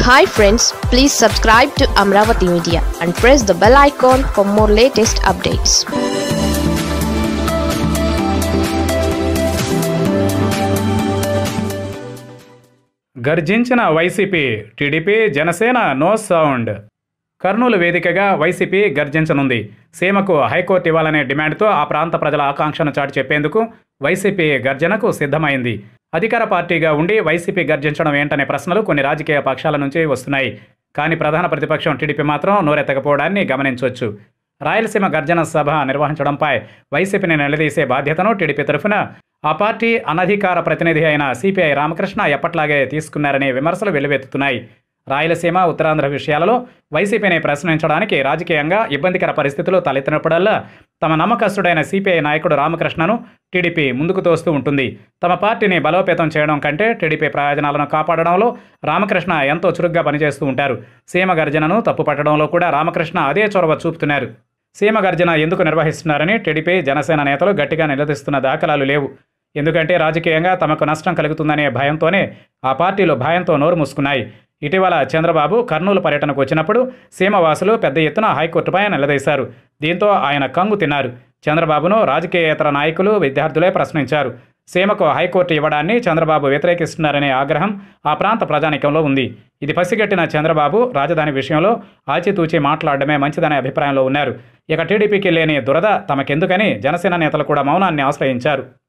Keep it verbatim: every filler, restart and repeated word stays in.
Hi friends, please subscribe to Amaravathi Media and press the bell icon for more latest updates. గర్జించిన YCP, TDP Janasena no sound. Kurnool వేదికగా YCP గర్జించనుంది. సీమకు high court ఇవ్వాలనే డిమాండ్తో ఆ ప్రాంత ప్రజల ఆకాంక్షను చాటి చెప్పేందుకు వైసీపీ గర్జనకు సిద్ధమైంది. అధికార పార్టీగా ఉండి వైసీపీ గర్జించడం ఏంటనే ప్రశ్నలు కొన్ని రాజకీయ పక్షాల నుంచి వస్తున్నాయి. కానీ ప్రధాన ప్రతిపక్షం టీడీపీ మాత్రం నోరెత్తకపోవడాన్ని గమనించవచ్చు. రాయలసీమ గర్జన సభ నిర్వహించడంపై వైసీపీని నిలదీసే బాధ్యతను టీడీపీ తరఫున ఆ పార్టీ అనధికార ప్రతినిధి అయిన సిపిఐ రామకృష్ణ ఎప్పట్లాగే తీసుకున్నారనే విమర్శలు వెల్లువెత్తుతున్నాయి. రాయలసీమ, ఉత్తరాంధ్ర విషయాలలో వైసీపీని ప్రశ్నించడానికి రాజకీయంగా ఇబ్బందికర పరిస్థితులు తలెత్తినప్పుడల్లా తమ నమ్మకస్తుడైన సిపిఐ నాయకుడు రామకృష్ణను టీడీపీ ముందుకు తోస్తూ ఉంటుంది. తమ పార్టీని బలోపేతం చేయడం కంటే టీడీపీ ప్రయోజనాలను కాపాడడంలో రామకృష్ణ ఎంతో చురుగ్గా పనిచేస్తూ ఉంటారు. సీమ గర్జనను తప్పుపట్టడంలో కూడా రామకృష్ణ అదే చొరవ చూపుతున్నారు. సీమ గర్జన ఎందుకు నిర్వహిస్తున్నారని టీడీపీ, జనసేన నేతలు గట్టిగా నిలదీస్తున్న దాఖలాలు లేవు. ఎందుకంటే రాజకీయంగా తమకు నష్టం కలుగుతుందనే భయంతోనే ఆ పార్టీలు భయంతో నోరు మూసుకున్నాయి. ఇటీవల చంద్రబాబు కర్నూలు పర్యటనకు వచ్చినప్పుడు సీమవాసులు పెద్ద ఎత్తున హైకోర్టుపై నిలదీశారు. దీంతో ఆయన కంగు తిన్నారు. చంద్రబాబును రాజకీయేతర నాయకులు, విద్యార్థులే ప్రశ్నించారు. సీమకు హైకోర్టు ఇవ్వడాన్ని చంద్రబాబు వ్యతిరేకిస్తున్నారనే ఆగ్రహం ఆ ప్రాంత ప్రజానీకంలో ఉంది. ఇది పసిగట్టిన చంద్రబాబు రాజధాని విషయంలో ఆచితూచి మాట్లాడడమే మంచిదనే అభిప్రాయంలో ఉన్నారు. ఇక టీడీపీకి లేని దురద తమకెందుకని జనసేన నేతలు కూడా మౌనాన్ని ఆశ్రయించారు.